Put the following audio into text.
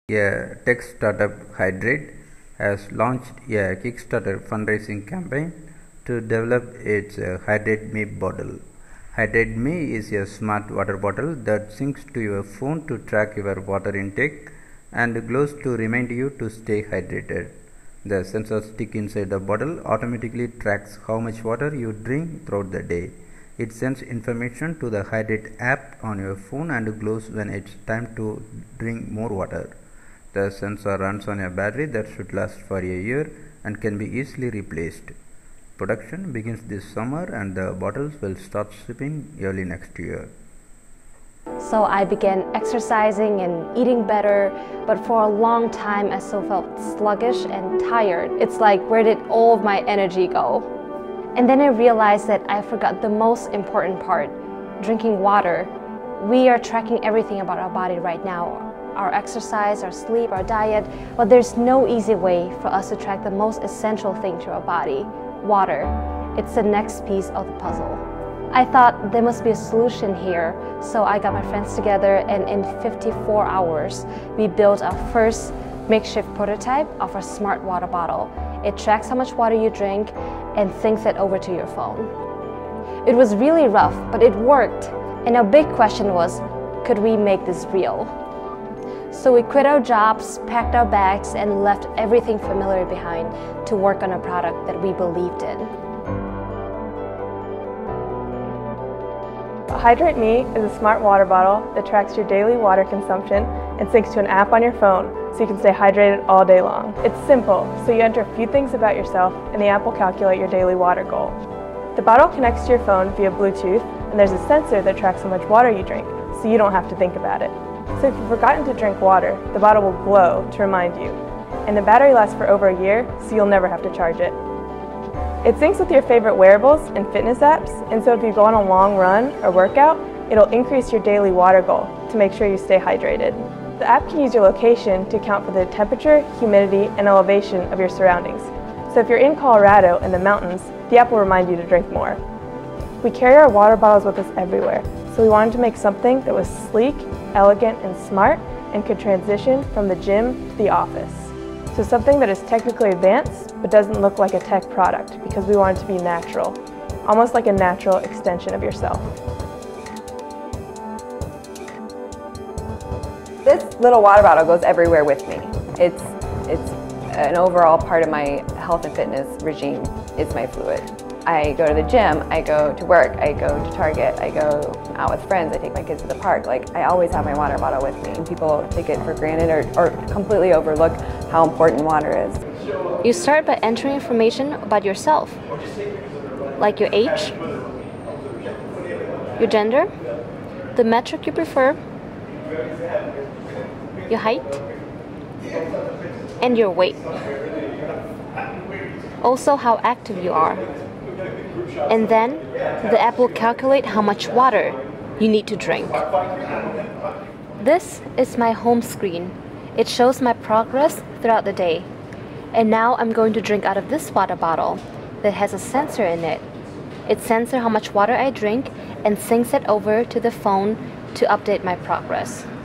A tech startup, Hidrate, has launched a Kickstarter fundraising campaign to develop its HidrateMe bottle. HidrateMe is a smart water bottle that syncs to your phone to track your water intake and glows to remind you to stay hydrated. The sensor stick inside the bottle automatically tracks how much water you drink throughout the day. It sends information to the Hidrate app on your phone and glows when it's time to drink more water. The sensor runs on a battery that should last for a year and can be easily replaced. Production begins this summer and the bottles will start shipping early next year. So I began exercising and eating better, but for a long time I still felt sluggish and tired. It's like, where did all of my energy go? And then I realized that I forgot the most important part, drinking water. We are tracking everything about our body right now. Our exercise, our sleep, our diet, but there's no easy way for us to track the most essential thing to our body, water. It's the next piece of the puzzle. I thought there must be a solution here, so I got my friends together and in 54 hours, we built our first makeshift prototype of a smart water bottle. It tracks how much water you drink and syncs it over to your phone. It was really rough, but it worked. And our big question was, could we make this real? So we quit our jobs, packed our bags, and left everything familiar behind to work on a product that we believed in. HidrateMe is a smart water bottle that tracks your daily water consumption and syncs to an app on your phone so you can stay hydrated all day long. It's simple, so you enter a few things about yourself and the app will calculate your daily water goal. The bottle connects to your phone via Bluetooth and there's a sensor that tracks how much water you drink, so you don't have to think about it. So if you've forgotten to drink water, the bottle will glow to remind you. And the battery lasts for over a year, so you'll never have to charge it. It syncs with your favorite wearables and fitness apps, and so if you go on a long run or workout, it'll increase your daily water goal to make sure you stay hydrated. The app can use your location to account for the temperature, humidity, and elevation of your surroundings. So if you're in Colorado in the mountains, the app will remind you to drink more. We carry our water bottles with us everywhere, so we wanted to make something that was sleek, elegant, and smart, and could transition from the gym to the office. So something that is technically advanced, but doesn't look like a tech product, because we want it to be natural, almost like a natural extension of yourself. This little water bottle goes everywhere with me. It's an overall part of my health and fitness regime. It's my fluid. I go to the gym, I go to work, I go to Target, I go out with friends, I take my kids to the park. Like, I always have my water bottle with me. And people take it for granted or completely overlook how important water is. You start by entering information about yourself, like your age, your gender, the metric you prefer, your height, and your weight. Also how active you are. And then the app will calculate how much water you need to drink. This is my home screen. It shows my progress throughout the day. And now I'm going to drink out of this water bottle that has a sensor in it. It sensors how much water I drink and syncs it over to the phone to update my progress.